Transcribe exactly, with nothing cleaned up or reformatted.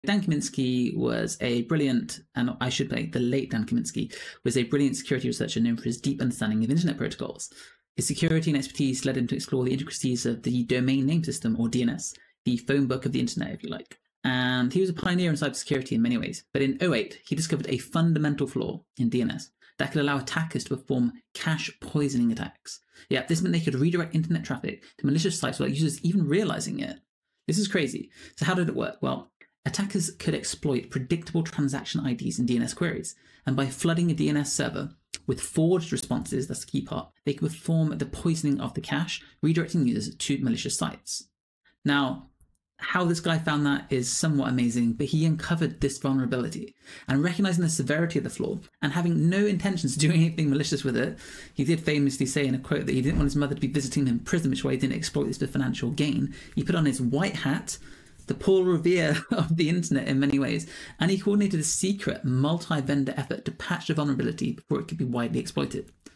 Dan Kaminsky was a brilliant, and I should say the late Dan Kaminsky, was a brilliant security researcher known for his deep understanding of internet protocols. His security and expertise led him to explore the intricacies of the domain name system, or D N S, the phone book of the internet, if you like. And he was a pioneer in cybersecurity in many ways. But in oh eight, he discovered a fundamental flaw in D N S that could allow attackers to perform cache poisoning attacks. Yeah, this meant they could redirect internet traffic to malicious sites without users even realizing it. This is crazy. So how did it work? Well, attackers could exploit predictable transaction I Ds in D N S queries, and by flooding a D N S server with forged responses, that's the key part, they could perform the poisoning of the cache, redirecting users to malicious sites. Now, how this guy found that is somewhat amazing, but he uncovered this vulnerability, and recognizing the severity of the flaw and having no intentions of doing anything malicious with it, he did famously say in a quote that he didn't want his mother to be visiting him in prison, which way he didn't exploit this for financial gain. He put on his white hat, the Paul Revere of the internet in many ways, and he coordinated a secret multi-vendor effort to patch the vulnerability before it could be widely exploited.